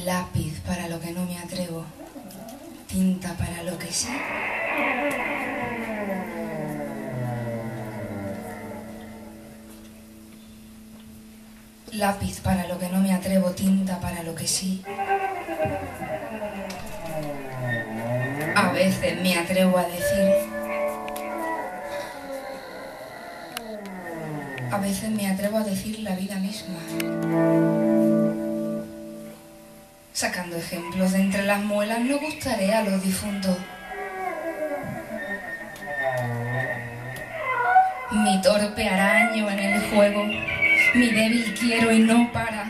Lápiz para lo que no me atrevo, tinta para lo que sí. Lápiz para lo que no me atrevo, tinta para lo que sí. A veces me atrevo a decir. A veces me atrevo a decir la vida misma. Sacando ejemplos de entre las muelas, no gustaré a los difuntos. Mi torpe araño en el juego, mi débil quiero y no para.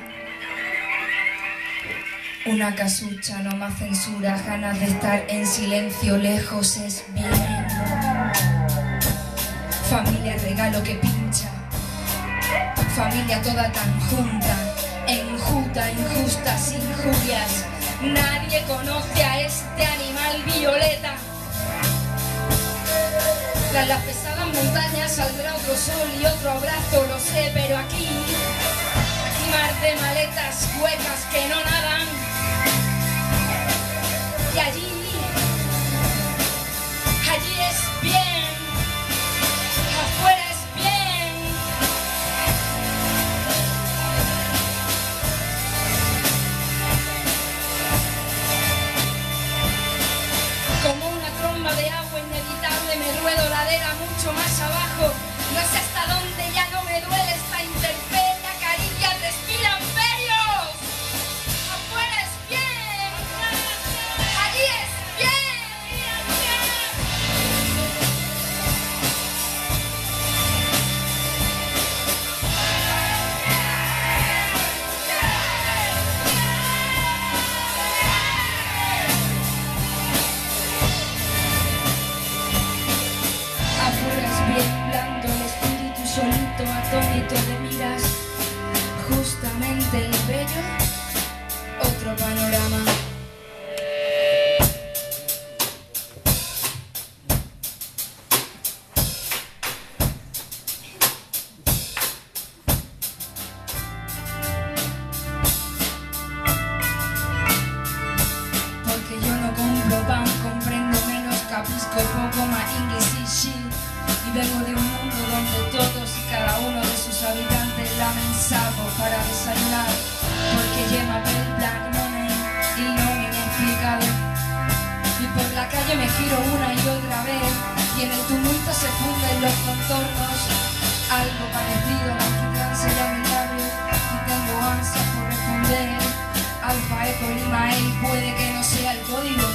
Una casucha, no más censura, ganas de estar en silencio, lejos es bien. Familia regalo que pincha, familia toda tan junta, enjuta, injusta, sin injurias. Nadie conoce a este animal violeta. Tras las pesadas montañas saldrá otro sol y otro abrazo, lo sé, pero aquí mar de maletas huecas que no nadan. Y allí es bien, afuera es bien. Como una tromba de agua inevitable me ruedo ladera mucho más abajo. No sé hasta dónde ya no me duele esta intemperie, acaricias, respiran ferios. Afuera es bien, allí es bien. Afuera es bien, blando el espíritu solito, atónito de miras. Justamente el bello, otro panorama. Porque yo no compro pan, comprendo menos, capisco poco más English y shit. Y vengo de un mundo donde todos y cada uno de sus habitantes lamen sapo para desayunar. Porque lleva el black money y no me he explicado. Y por la calle me giro una y otra vez y en el tumulto se funden los contornos. Algo parecido a la se llama mi labio y tengo ansias por responder. Alfa, Eco, Lima, él puede que no sea el código.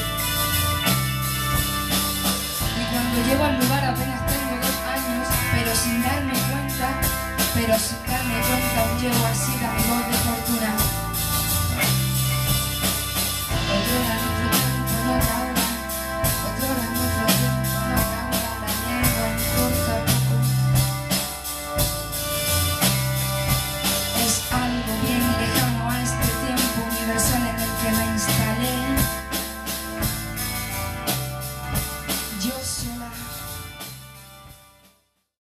Y cuando llego al lugar apenas tengo 2 años, pero sin darme cuenta aún llego así la mi voz de